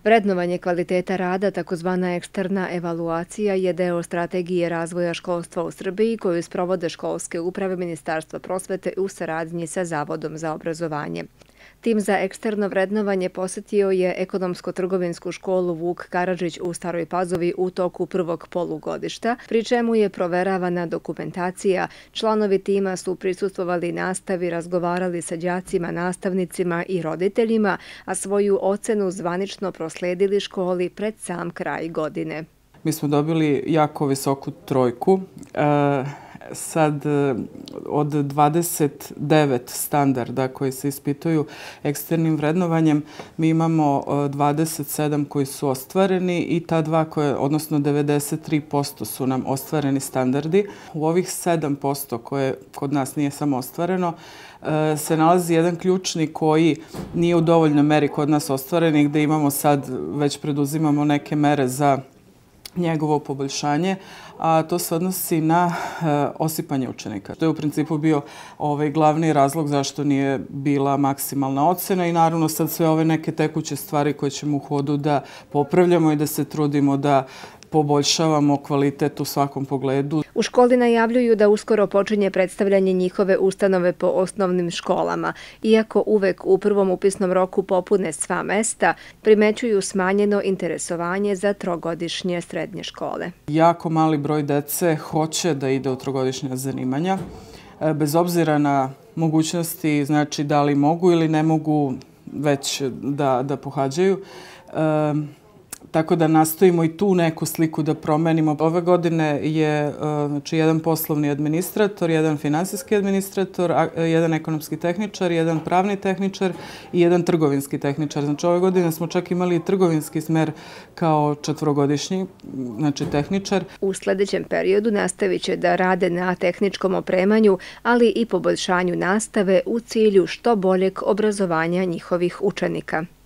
Vrednovanje kvaliteta rada, takozvana eksterna evaluacija, je deo strategije razvoja školstva u Srbiji koju sprovode školske uprave Ministarstva prosvete u saradnji sa Zavodom za obrazovanje. Tim za eksterno vrednovanje posetio je ekonomsko-trgovinsku školu Vuk Karadžić u Staroj Pazovi u toku prvog polugodišta, pri čemu je proveravana dokumentacija. Članovi tima su prisustvovali nastavi, razgovarali sa đacima, nastavnicima i roditeljima, a svoju ocenu zvanično prosledili školi pred sam kraj godine. Mi smo dobili jako visoku trojku. Sad od 29 standarda koji se ispituju eksternim vrednovanjem, mi imamo 27 koji su ostvareni i ta dva odnosno 93% su nam ostvareni standardi. U ovih 7% koje kod nas nije samo ostvareno, se nalazi jedan ključni koji nije u dovoljnoj meri kod nas ostvaren i gde imamo sad, već preduzimamo neke mere za njegovo poboljšanje, a to se odnosi na osipanje učenika. To je u principu bio glavni razlog zašto nije bila maksimalna ocena i naravno sad sve ove neke tekuće stvari koje ćemo u hodu da popravljamo i da se trudimo da poboljšavamo kvalitet u svakom pogledu. U školi najavljuju da uskoro počinje predstavljanje njihove ustanove po osnovnim školama. Iako uvek u prvom upisnom roku popune sva mesta, primećuju smanjeno interesovanje za trogodišnje srednje škole. Jako mali broj dece hoće da ide u trogodišnja zanimanja, bez obzira na mogućnosti, znači da li mogu ili ne mogu već da pohađaju. Tako da nastojimo i tu neku sliku da promenimo. Ove godine je jedan poslovni administrator, jedan finansijski administrator, jedan ekonomski tehničar, jedan pravni tehničar i jedan trgovinski tehničar. Znači ove godine smo čak imali i trgovinski smer kao četvorogodišnji, znači tehničar. U sljedećem periodu nastavit će da rade na tehničkom opremanju, ali i poboljšanju nastave u cilju što boljeg obrazovanja njihovih učenika.